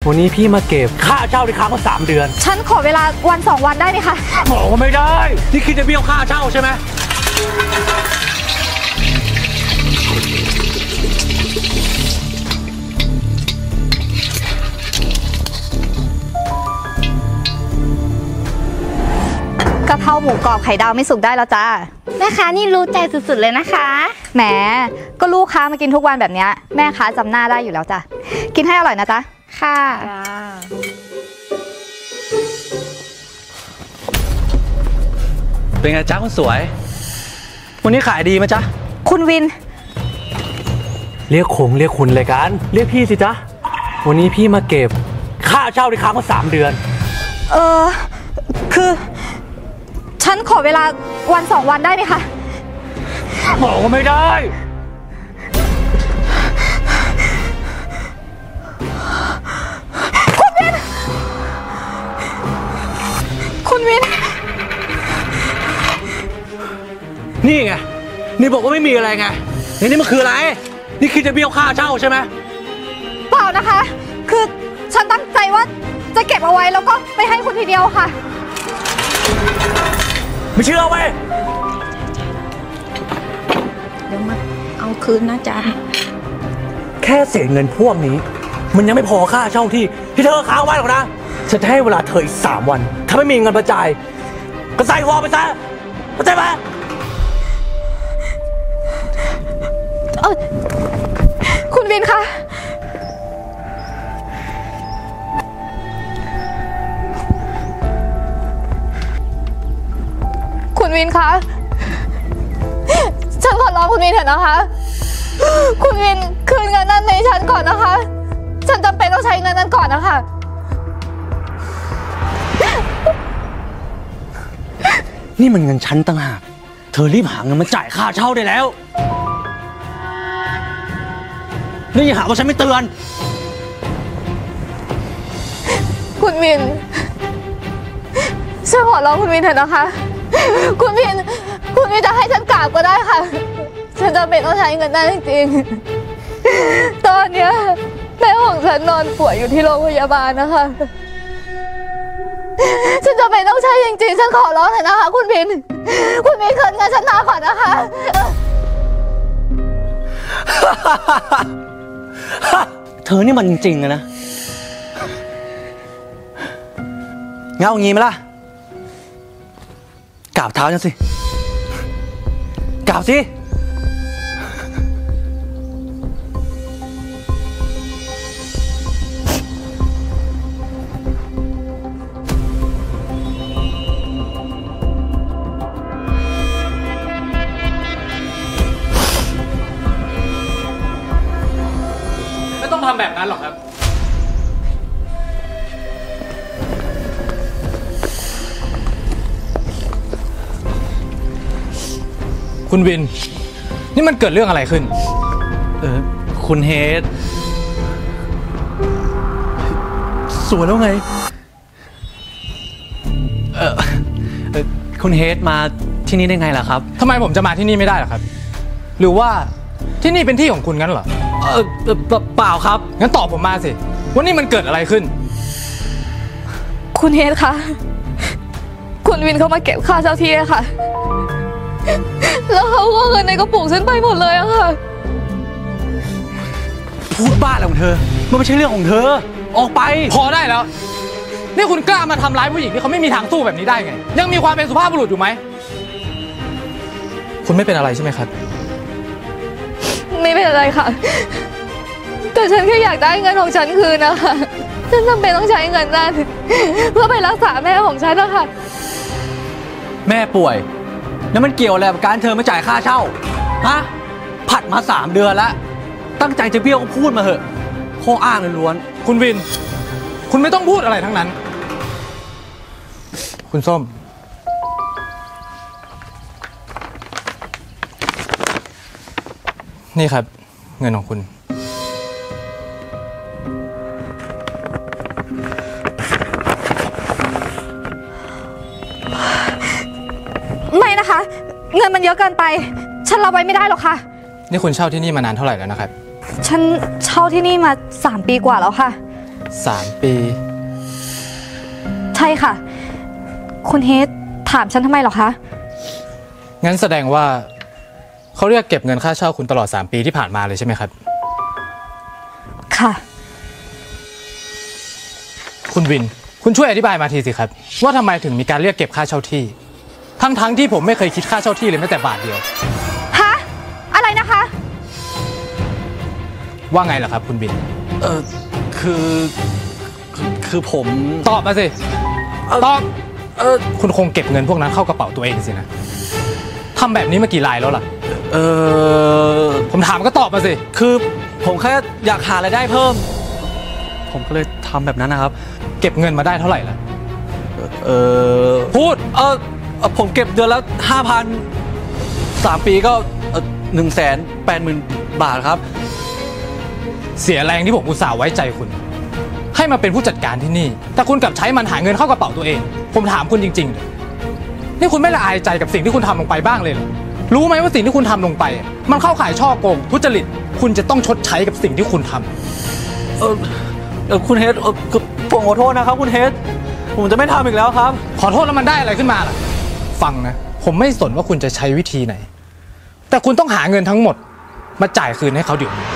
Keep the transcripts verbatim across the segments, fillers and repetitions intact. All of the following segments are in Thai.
วันนี้พี่มาเก็บค่าเช่าที่ค้างมาสามเดือนฉันขอเวลาวันสองวันได้ไหมคะบอกว่าไม่ได้นี่คิดจะเบี้ยวค่าเช่าใช่ไหมกะเพราหมูกรอบไข่ดาวไม่สุกได้แล้วจ้าแม่ค้านี่รู้ใจสุดๆเลยนะคะแหมก็ลูกค้ามากินทุกวันแบบนี้แม่ค้าจำหน้าได้อยู่แล้วจ้ะกินให้อร่อยนะจ๊ะค่ะเป็นไงจ๊ะคนสวยวันนี้ขายดีไหมจ๊ะคุณวินเรียกคงเรียกคุณเลยกันเรียกพี่สิจ๊ะวันนี้พี่มาเก็บค่าเช่าที่ค้างมาสามเดือนเออคือฉันขอเวลาวันสองวันได้ไหมคะบอกว่าไม่ได้คุณวินคุณวินนี่ไงนี่บอกว่าไม่มีอะไรไงนี่มันคืออะไรนี่คิดจะเบี้ยวค่าเช่าใช่ไหมเปล่านะคะคือฉันตั้งใจว่าจะเก็บเอาไว้แล้วก็ไปให้คุณทีเดียวค่ะไม่เชื่อเว้ยเดี๋ยวมาเอาคืนนะจ๊ะแค่เสียเงินพวกนี้มันยังไม่พอค่าเช่าที่ที่เธอค้างไว้หรอกนะฉันจะให้เวลาเธออีกสามวันถ้าไม่มีเงินมาจ่ายก็ใส่หัวไปซะเข้าใจไหมเออคุณวินคะคุณวินคะฉันขอร้องคุณวินเถอะนะคะคุณวินคืนเงินนั้นให้ฉันก่อนนะคะฉันจำเป็นต้องใช้เงินนั้นก่อนนะคะนี่มันเงินฉันต่างหากเธอรีบหาเงินมาจ่ายค่าเช่าได้แล้วนี่อย่าหาว่าฉันไม่เตือนคุณวินฉันขอร้องคุณวินเถอะนะคะคุณวินคุณวินจะให้ฉันกราบก็ได้ค่ะฉันจำเป็นต้องใช้เงินนั้นจริงๆตอนเนี้ยแม่ของฉันนอนป่วยอยู่ที่โรงพยาบาลนะคะฉันจำเป็นต้องใช้จริงๆฉันขอร้องเถอะนะคะคุณวินคุณวินคืนเงินฉันมาก่อนนะคะเธอนี่มันจริงๆนะเงาอย่างงี้ไหมล่ะกราบเท้าฉันสิกราบสิไม่ต้องทำแบบนั้นหรอกครับคุณวินนี่มันเกิดเรื่องอะไรขึ้นเออคุณเฮดสวยแล้วไงเออเออคุณเฮดมาที่นี่ได้ไงล่ะครับทำไมผมจะมาที่นี่ไม่ได้ล่ะครับหรือว่าที่นี่เป็นที่ของคุณงั้นเหรอเออเปล่าครับงั้นตอบผมมาสิว่านี่มันเกิดอะไรขึ้นคุณเฮดคะคุณวินเขามาเก็บค่าเช่าที่ค่ะแล้วเขาก็เงินในกระปุกฉันไปหมดเลยอะค่ะพูดบ้าอะไรของเธอมันไม่ใช่เรื่องของเธอออกไปพอได้แล้วนี่คุณกล้ามาทำร้ายผู้หญิงที่เขาไม่มีทางสู้แบบนี้ได้ไงยังมีความเป็นสุภาพบุรุษอยู่ไหมคุณไม่เป็นอะไรใช่ไหมครับไม่เป็นอะไรค่ะแต่ฉันแค่อยากได้เงินของฉันคืนนะคะฉันจำเป็นต้องใช้เงินนั้นเพื่อไปรักษาแม่ของฉันนะคะแม่ป่วยแล้วมันเกี่ยวอะไรกับการเธอมาจ่ายค่าเช่าฮะผัดมาสามเดือนแล้วตั้งใจจะเบี้ยวก็พูดมาเถอะข้ออ้างล้วนคุณวินคุณไม่ต้องพูดอะไรทั้งนั้นคุณส้มนี่ครับเงินของคุณไม่นะคะเงินมันเยอะเกินไปฉันรับไว้ไม่ได้หรอกค่ะนี่คุณเช่าที่นี่มานานเท่าไหร่แล้วนะครับฉันเช่าที่นี่มาสามปีกว่าแล้วค่ะสามปีใช่ค่ะ คุณเฮดถามฉันทำไมหรอคะงั้นแสดงว่าเขาเรียกเก็บเงินค่าเช่าคุณตลอดสามปีที่ผ่านมาเลยใช่ไหมครับค่ะคุณวิน คุณช่วยอธิบายมาทีสิครับว่าทำไมถึงมีการเรียกเก็บค่าเช่าที่ ทั้งๆที่ผมไม่เคยคิดค่าเช่าที่เลยแม้แต่บาทเดียวฮะ อะไรนะคะว่าไงล่ะครับคุณวินเออคือคือคือผมตอบมาสิ ตอบเออคุณคงเก็บเงินพวกนั้นเข้ากระเป๋าตัวเองสินะทำแบบนี้มากี่รายแล้วล่ะเออผมถามก็ตอบมาสิคือผมแค่อยากหารายได้เพิ่ม ผมก็เลยทำแบบนั้นนะครับเก็บเงินมาได้เท่าไหร่ล่ะเออพูดเออเอ่อผมเก็บเดือนละห้าพันสามปีก็หนึ่งแสนแปดหมื่นบาทครับเสียแรงที่ผมอุตส่าห์ไว้ใจคุณ ให้มาเป็นผู้จัดการที่นี่ แต่คุณกลับใช้มันหาเงินเข้ากระเป๋าตัวเอง ผมถามคุณจริงๆเลยนี่คุณไม่ละอายใจกับสิ่งที่คุณทำลงไปบ้างเลยเหรอรู้ไหมว่าสิ่งที่คุณทำลงไป มันเข้าข่ายช่อโกงทุจริตคุณจะต้องชดใช้กับสิ่งที่คุณทำเออเออคุณเฮดเออคือผมขอโทษนะครับคุณเฮดผมจะไม่ทำอีกแล้วครับขอโทษแล้วมันได้อะไรขึ้นมาล่ะฟังนะผมไม่สนว่าคุณจะใช้วิธีไหนแต่คุณต้องหาเงินทั้งหมดมาจ่ายคืนให้เขาเดี๋ยวนี้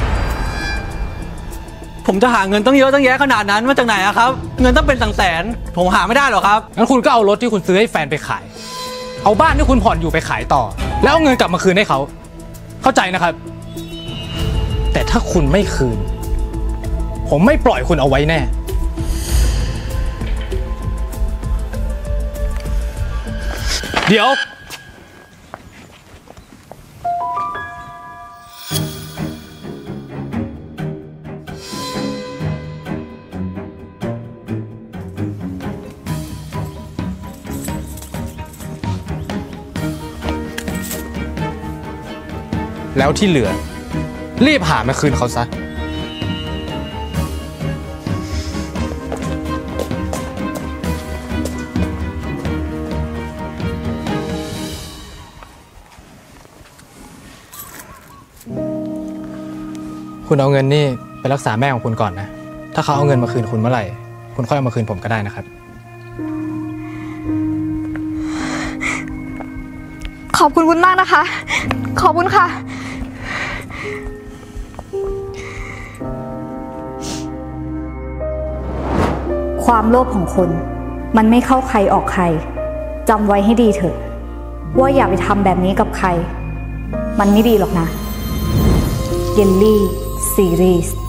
ผมจะหาเงินตั้งเยอะตั้งแยะขนาดนั้นมาจากไหนอะครับเงินต้องเป็นแสนๆผมหาไม่ได้หรอกครับงั้นคุณก็เอารถที่คุณซื้อให้แฟนไปขายเอาบ้านที่คุณผ่อนอยู่ไปขายต่อแล้วเอาเงินกลับมาคืนให้เขาเข้าใจนะครับแต่ถ้าคุณไม่คืนผมไม่ปล่อยคุณเอาไว้แน่เดี๋ยวแล้วที่เหลือรีบหามาคืนเขาซะคุณเอาเงินนี่ไปรักษาแม่ของคุณก่อนนะถ้าเขาเอาเงินมาคืนคุณเมื่อไหร่คุณค่อยเอามาคืนผมก็ได้นะครับขอบคุณคุณมากนะคะ ขอบคุณค่ะความโลภของคนมันไม่เข้าใครออกใครจำไว้ให้ดีเถอะว่าอย่าไปทำแบบนี้กับใครมันไม่ดีหรอกนะเยลลี่ซีรีส์